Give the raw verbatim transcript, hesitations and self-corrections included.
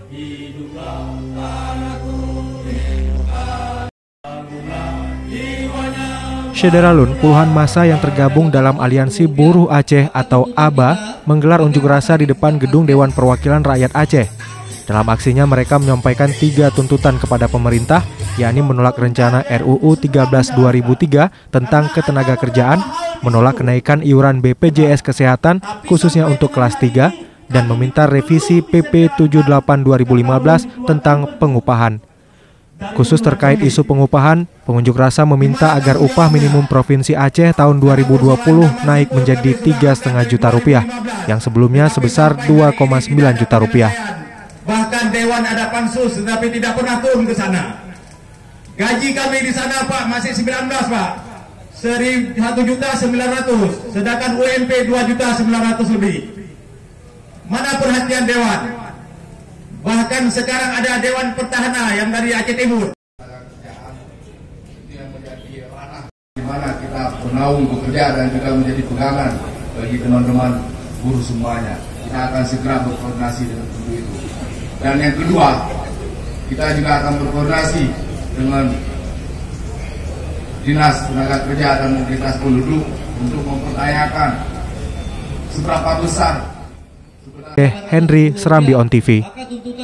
Syederalun, puluhan massa yang tergabung dalam Aliansi Buruh Aceh atau A B A menggelar unjuk rasa di depan Gedung Dewan Perwakilan Rakyat Aceh. Dalam aksinya mereka menyampaikan tiga tuntutan kepada pemerintah, yakni menolak rencana R U U tiga belas dua ribu tiga tentang ketenagakerjaan, menolak kenaikan iuran B P J S Kesehatan khususnya untuk kelas tiga, dan meminta revisi P P tujuh puluh delapan dua ribu lima belas tentang pengupahan. Khusus terkait isu pengupahan, pengunjuk rasa meminta agar upah minimum Provinsi Aceh tahun dua ribu dua puluh naik menjadi tiga koma lima juta rupiah, yang sebelumnya sebesar dua koma sembilan juta rupiah. Bahkan Dewan ada pansus, tetapi tidak pernah turun ke sana. Gaji kami di sana, Pak, masih sembilan belas, Pak. satu juta sembilan ratus, sedangkan U M P dua juta sembilan ratus lebih. Mana perhatian Dewan? Bahkan sekarang ada Dewan Pertahanan yang dari Aceh Timur. Yang menjadi ranah di mana kita bernaung bekerja dan juga menjadi pegangan bagi teman-teman buruh semuanya. Kita akan segera berkoordinasi dengan tentu itu. Dan yang kedua, kita juga akan berkoordinasi dengan Dinas Tenaga Kerja dan Mobilitas Penduduk untuk mempertanyakan seberapa besar Eh, Henry, Serambi On T V.